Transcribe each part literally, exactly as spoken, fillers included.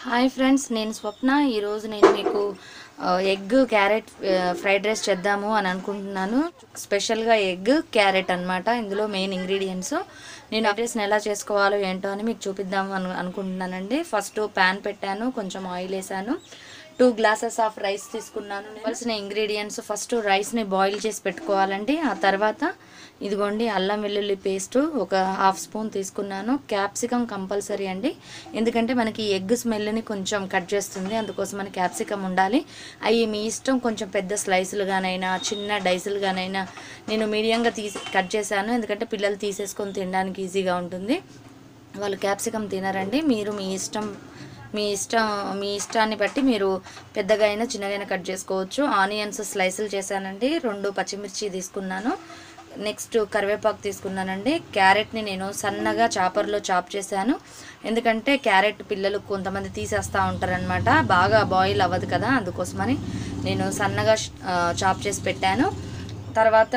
Hi friends, నేను స్వప్న. ఈరోజు నేను మీకు ఎగ్ క్యారెట్ ఫ్రైడ్ రైస్ చేద్దాము అని అనుకుంటున్నాను. స్పెషల్గా ఎగ్ క్యారెట్ అనమాట ఇందులో మెయిన్ ఇంగ్రీడియంట్స్. నేను ఫ్రైడ్ రైస్ని ఎలా చేసుకోవాలో ఏంటో అని మీకు చూపిద్దాము అను అనుకుంటున్నానండి. ఫస్ట్ ప్యాన్ పెట్టాను, కొంచెం ఆయిల్ వేసాను, టూ గ్లాసెస్ ఆఫ్ రైస్ తీసుకున్నాను. కావాల్సిన ఇంగ్రీడియంట్స్: ఫస్ట్ రైస్ని బాయిల్ చేసి పెట్టుకోవాలండి. ఆ తర్వాత ఇదిగోండి అల్లం వెల్లుల్లి పేస్ట్ ఒక హాఫ్ స్పూన్ తీసుకున్నాను. క్యాప్సికమ్ కంపల్సరీ అండి, ఎందుకంటే మనకి ఎగ్ స్మెల్ని కొంచెం కట్ చేస్తుంది, అందుకోసమని క్యాప్సికమ్ ఉండాలి. అవి మీ ఇష్టం, కొంచెం పెద్ద స్లైసులుగానైనా చిన్న డైసులుగానైనా. నేను మీడియంగా తీసి కట్ చేశాను, ఎందుకంటే పిల్లలు తీసేసుకొని తినడానికి ఈజీగా ఉంటుంది. వాళ్ళు క్యాప్సికమ్ తినరండి. మీరు మీ ఇష్టం మీ ఇష్టం మీ ఇష్టాన్ని బట్టి మీరు పెద్దగా అయినా చిన్నగా అయినా కట్ చేసుకోవచ్చు. ఆనియన్స్ స్లైసులు చేశానండి. రెండు పచ్చిమిర్చి తీసుకున్నాను. నెక్స్ట్ కరివేపాకు తీసుకున్నానండి. క్యారెట్ని నేను సన్నగా చాపర్లో చాప్ చేశాను, ఎందుకంటే క్యారెట్ పిల్లలు కొంతమంది తీసేస్తూ ఉంటారనమాట, బాగా బాయిల్ అవ్వదు కదా, అందుకోసమని నేను సన్నగా చాప్ చేసి పెట్టాను. తర్వాత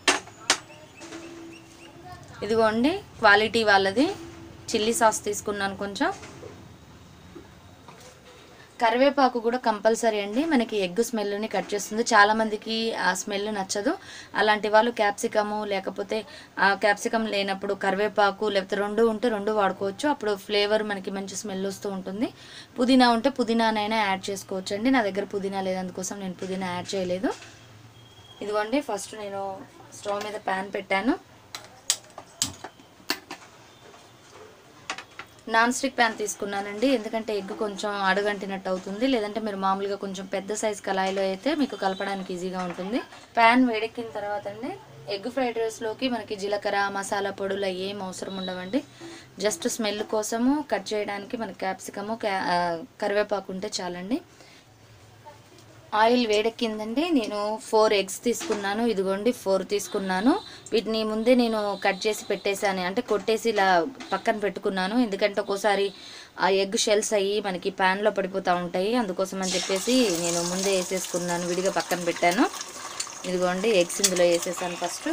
ఇదిగోండి క్వాలిటీ వాళ్ళది చిల్లీ సాస్ తీసుకున్నాను. కొంచెం కరివేపాకు కూడా కంపల్సరీ అండి, మనకి ఎగ్ స్మెల్ని కట్ చేస్తుంది. చాలామందికి ఆ స్మెల్ నచ్చదు. అలాంటి వాళ్ళు క్యాప్సికము, లేకపోతే క్యాప్సికమ్ లేనప్పుడు కరివేపాకు, లేకపోతే రెండు ఉంటే రెండు వాడుకోవచ్చు. అప్పుడు ఫ్లేవర్ మనకి మంచి స్మెల్ వస్తూ ఉంటుంది. పుదీనా ఉంటే పుదీనానైనా యాడ్ చేసుకోవచ్చు అండి. నా దగ్గర పుదీనా లేదు, అందుకోసం నేను పుదీనా యాడ్ చేయలేదు. ఇదిగోండి ఫస్ట్ నేను స్టవ్ మీద ప్యాన్ పెట్టాను. నాన్ స్టిక్ ప్యాన్ తీసుకున్నానండి, ఎందుకంటే ఎగ్ కొంచెం అడుగంటినట్టు అవుతుంది. లేదంటే మీరు మామూలుగా కొంచెం పెద్ద సైజ్ కళాయిలో అయితే మీకు కలపడానికి ఈజీగా ఉంటుంది. ప్యాన్ వేడెక్కిన తర్వాత అండి, ఎగ్ ఫ్రైడ్ రైస్లోకి మనకి జీలకర్ర మసాలా పొడులు ఏం అవసరం ఉండవండి. జస్ట్ స్మెల్ కోసము కట్ చేయడానికి మనకి క్యాప్సికము కరివేపాకు ఉంటే చాలండి. ఆయిల్ వేడెక్కిందండి. నేను ఫోర్ ఎగ్స్ తీసుకున్నాను. ఇదిగోండి ఫోర్ తీసుకున్నాను. వీటిని ముందే నేను కట్ చేసి పెట్టేశాను, అంటే కొట్టేసి ఇలా పక్కన పెట్టుకున్నాను, ఎందుకంటే ఒక్కోసారి ఆ ఎగ్ షెల్స్ అయ్యి మనకి ప్యాన్లో పడిపోతూ ఉంటాయి, అందుకోసం అని చెప్పేసి నేను ముందే వేసేసుకున్నాను, విడిగా పక్కన పెట్టాను. ఇదిగోండి ఎగ్స్ ఇందులో వేసేసాను. ఫస్ట్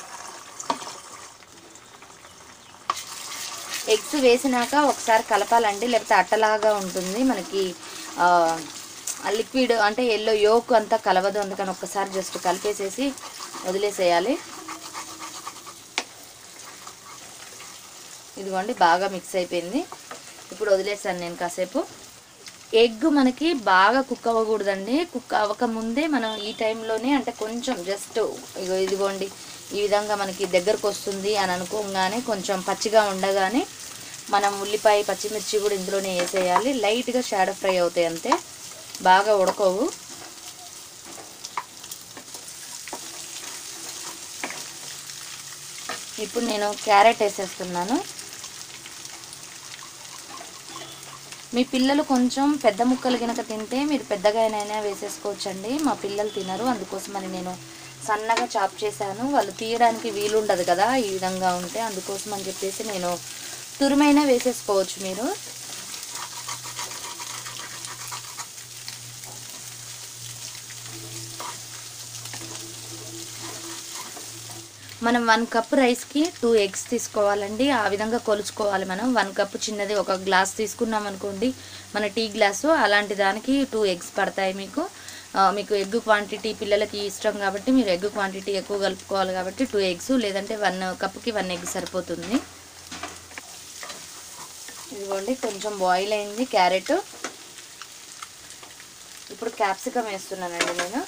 ఎగ్స్ వేసినాక ఒకసారి కలపాలండి, లేకపోతే అట్టలాగా ఉంటుంది మనకి లిక్విడ్, అంటే ఎల్లో యోక్ అంతా కలవదు, అందుకని ఒక్కసారి జస్ట్ కలిపేసేసి వదిలేసేయాలి. ఇదిగోండి బాగా మిక్స్ అయిపోయింది. ఇప్పుడు వదిలేసాను నేను కాసేపు. ఎగ్ మనకి బాగా కుక్ అవ్వకూడదండి, కుక్ అవ్వకముందే మనం ఈ టైంలోనే, అంటే కొంచెం జస్ట్ ఇగో ఇదిగోండి ఈ విధంగా మనకి దగ్గరకు వస్తుంది అని అనుకోగానే, కొంచెం పచ్చిగా ఉండగానే మనం ఉల్లిపాయ పచ్చిమిర్చి కూడా ఇందులోనే వేసేయాలి. లైట్గా షాడో ఫ్రై అవుతాయి అంతే, బాగా ఉడకవు. ఇప్పుడు నేను క్యారెట్ వేసేస్తున్నాను. మీ పిల్లలు కొంచెం పెద్ద ముక్కలు కనుక తింటే మీరు పెద్దగానైనా వేసేసుకోవచ్చండి. మా పిల్లలు తినరు, అందుకోసమని నేను సన్నగా చాప్ చేశాను. వాళ్ళు తీయడానికి వీలుండదు కదా ఈ విధంగా ఉంటే, అందుకోసం అని చెప్పేసి నేను తురుమైనా వేసేసుకోవచ్చు మీరు. మనం వన్ కప్ రైస్కి టూ ఎగ్స్ తీసుకోవాలండి, ఆ విధంగా కొలుచుకోవాలి మనం. వన్ కప్ చిన్నది ఒక గ్లాస్ తీసుకున్నాం అనుకోండి, మన టీ గ్లాసు, అలాంటి దానికి టూ ఎగ్స్ పడతాయి మీకు. మీకు ఎగ్ క్వాంటిటీ పిల్లలకి ఇష్టం కాబట్టి మీరు ఎగ్ క్వాంటిటీ ఎక్కువ కలుపుకోవాలి కాబట్టి టూ ఎగ్స్, లేదంటే వన్ కప్కి వన్ ఎగ్ సరిపోతుంది. ఇదిగోండి కొంచెం బాయిల్ అయింది క్యారెట్. ఇప్పుడు క్యాప్సికమ్ వేస్తున్నానండి నేను.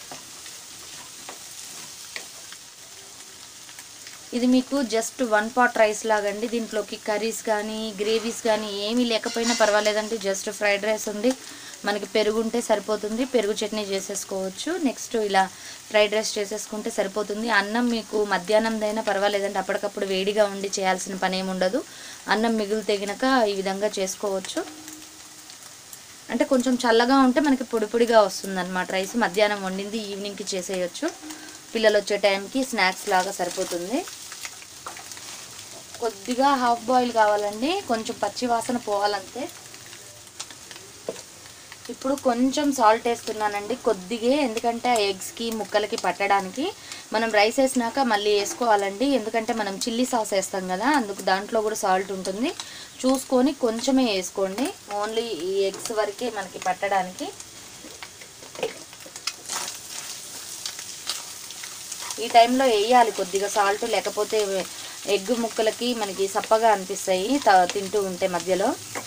ఇది మీకు జస్ట్ వన్ పాట్ రైస్ లాగండి, దీంట్లోకి కర్రీస్ కానీ గ్రేవీస్ కానీ ఏమీ లేకపోయినా పర్వాలేదండి. జస్ట్ ఫ్రైడ్ రైస్ ఉంది, మనకి పెరుగు ఉంటే సరిపోతుంది, పెరుగు చట్నీ చేసేసుకోవచ్చు. నెక్స్ట్ ఇలా ఫ్రైడ్ రైస్ చేసేసుకుంటే సరిపోతుంది. అన్నం మీకు మధ్యాహ్నందైనా పర్వాలేదండి, అప్పటికప్పుడు వేడిగా ఉండి చేయాల్సిన పని ఏమి ఉండదు. అన్నం మిగులు తెగినాక ఈ విధంగా చేసుకోవచ్చు. అంటే కొంచెం చల్లగా ఉంటే మనకి పొడి పొడిగా వస్తుంది అనమాట రైస్. మధ్యాహ్నం వండింది ఈవినింగ్కి చేసేయచ్చు, పిల్లలు వచ్చే టైంకి స్నాక్స్ లాగా సరిపోతుంది. కొద్దిగా హాఫ్ బాయిల్ కావాలండి, కొంచెం పచ్చి వాసన పోవాలంతే. ఇప్పుడు కొంచెం సాల్ట్ వేస్తున్నానండి, కొద్దిగా, ఎందుకంటే ఆ ఎగ్స్కి ముక్కలకి పట్టడానికి. మనం రైస్ వేసినాక మళ్ళీ వేసుకోవాలండి, ఎందుకంటే మనం చిల్లీ సాస్ వేస్తాం కదా, అందుకు దాంట్లో కూడా సాల్ట్ ఉంటుంది. చూసుకొని కొంచెమే వేసుకోండి, ఓన్లీ ఈ ఎగ్స్ వరకే మనకి పట్టడానికి. ఈ టైంలో వేయాలి కొద్దిగా సాల్ట్, లేకపోతే ఎగ్ ముక్కలకి మనకి సప్పగా అనిపిస్తాయి తింటూ ఉంటే మధ్యలో.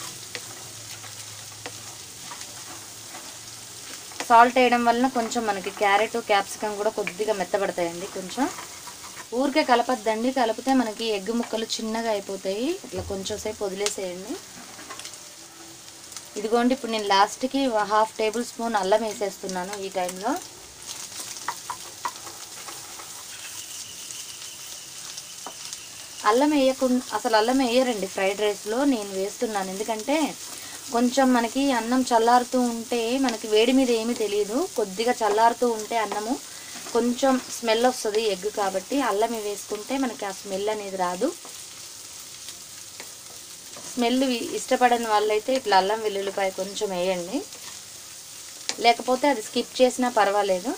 సాల్ట్ వేయడం వలన కొంచెం మనకి క్యారెట్ క్యాప్సికమ్ కూడా కొద్దిగా మెత్తబడతాయండి. కొంచెం ఊరికే కలపద్దండి, కలిపితే మనకి ఎగ్ ముక్కలు చిన్నగా అయిపోతాయి. ఇట్లా కొంచెం సేపు వదిలేసేయండి. ఇదిగోండి ఇప్పుడు నేను లాస్ట్కి హాఫ్ టేబుల్ స్పూన్ అల్లం వేసేస్తున్నాను. ఈ టైంలో అల్లం వేయకుండా, అసలు అల్లం వేయరండి ఫ్రైడ్ రైస్లో, నేను వేస్తున్నాను. ఎందుకంటే కొంచెం మనకి అన్నం చల్లారుతూ ఉంటే మనకి వేడి మీద ఏమీ తెలియదు, కొద్దిగా చల్లారుతూ ఉంటే అన్నము కొంచెం స్మెల్ వస్తుంది ఎగ్ కాబట్టి. అల్లం వేసుకుంటే మనకి ఆ స్మెల్ అనేది రాదు. స్మెల్ ఇష్టపడని వాళ్ళైతే ఇట్లా అల్లం వెల్లుల్లిపాయ కొంచెం వేయండి, లేకపోతే అది స్కిప్ చేసినా పర్వాలేదు.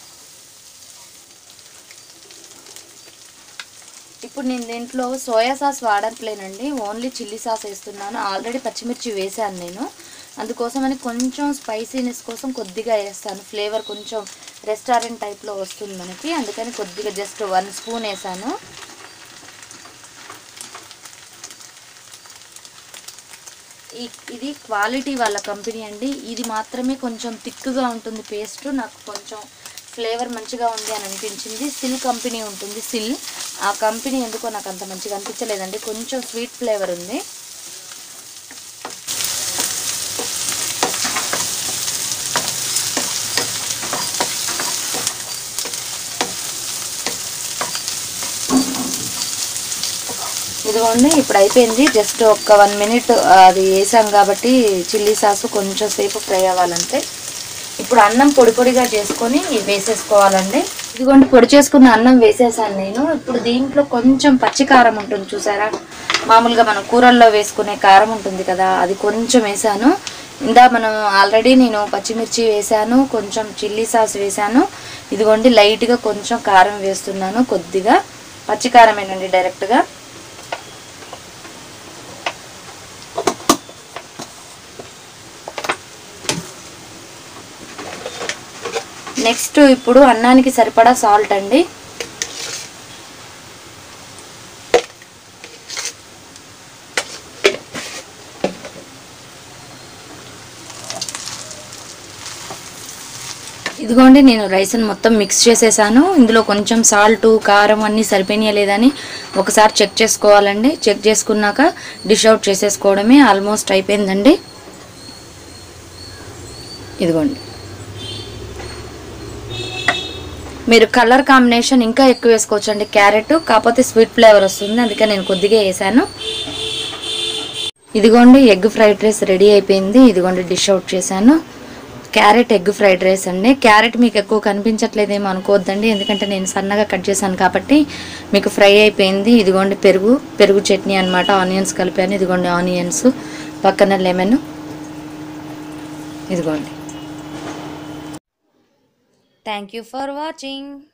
ఇప్పుడు నేను దీంట్లో సోయా సాస్ వాడట్లేనండి, ఓన్లీ చిల్లీ సాస్ వేస్తున్నాను. ఆల్రెడీ పచ్చిమిర్చి వేసాను నేను, అందుకోసమని కొంచెం స్పైసీనెస్ కోసం కొద్దిగా వేస్తాను. ఫ్లేవర్ కొంచెం రెస్టారెంట్ టైప్లో వస్తుంది మనకి, అందుకని కొద్దిగా జస్ట్ వన్ స్పూన్ వేసాను. ఈ ఇది క్వాలిటీ వాళ్ళ కంపెనీ అండి, ఇది మాత్రమే కొంచెం థిక్గా ఉంటుంది పేస్ట్. నాకు కొంచెం ఫ్లేవర్ మంచిగా ఉంది అని అనిపించింది. సిల్ కంపెనీ ఉంటుంది, సిల్, ఆ కంపెనీ ఎందుకో నాకు అంత మంచిగా అనిపించలేదండి, కొంచెం స్వీట్ ఫ్లేవర్ ఉంది. ఇదిగోండి ఇప్పుడు అయిపోయింది, జస్ట్ ఒక వన్ మినిట్ అది వేసాం కాబట్టి చిల్లీ సాస్ కొంచెం సేపు ఫ్రై అవ్వాలంటే. ఇప్పుడు అన్నం పొడి పొడిగా చేసుకొని వేసేసుకోవాలండి. ఇదిగోండి పొడి చేసుకున్న అన్నం వేసేసాను నేను. ఇప్పుడు దీంట్లో కొంచెం పచ్చి కారం ఉంటుంది చూసారా, మామూలుగా మనం కూరల్లో వేసుకునే కారం ఉంటుంది కదా, అది కొంచెం వేసాను. ఇందా మనం ఆల్రెడీ నేను పచ్చిమిర్చి వేసాను, కొంచెం చిల్లీ సాస్ వేసాను. ఇదిగోండి లైట్గా కొంచెం కారం వేస్తున్నాను, కొద్దిగా పచ్చి కారమేనండి డైరెక్ట్గా. నెక్స్ట్ ఇప్పుడు అన్నానికి సరిపడా సాల్ట్ అండి. ఇదిగోండి నేను రైస్ని మొత్తం మిక్స్ చేసేసాను. ఇందులో కొంచెం సాల్ట్ కారం అన్నీ సరిపోయినాయా లేదని ఒకసారి చెక్ చేసుకోవాలండి. చెక్ చేసుకున్నాక డిష్ అవుట్ చేసేసుకోవడమే, ఆల్మోస్ట్ అయిపోయిందండి. ఇదిగోండి మీరు కలర్ కాంబినేషన్ ఇంకా ఎక్కువ వేసుకోవచ్చు అండి క్యారెట్, కాకపోతే స్వీట్ ఫ్లేవర్ వస్తుంది, అందుకే నేను కొద్దిగా వేసాను. ఇదిగోండి ఎగ్ ఫ్రైడ్ రైస్ రెడీ అయిపోయింది. ఇదిగోండి డిష్ అవుట్ చేశాను. క్యారెట్ ఎగ్ ఫ్రైడ్ రైస్ అండి. క్యారెట్ మీకు ఎక్కువ కనిపించట్లేదేమో అనుకోవద్దండి, ఎందుకంటే నేను సన్నగా కట్ చేశాను కాబట్టి మీకు ఫ్రై అయిపోయింది. ఇదిగోండి పెరుగు పెరుగు చట్నీ అనమాట, ఆనియన్స్ కలిపాను. ఇదిగోండి ఆనియన్స్, పక్కన లెమన్. ఇదిగోండి. Thank you for watching.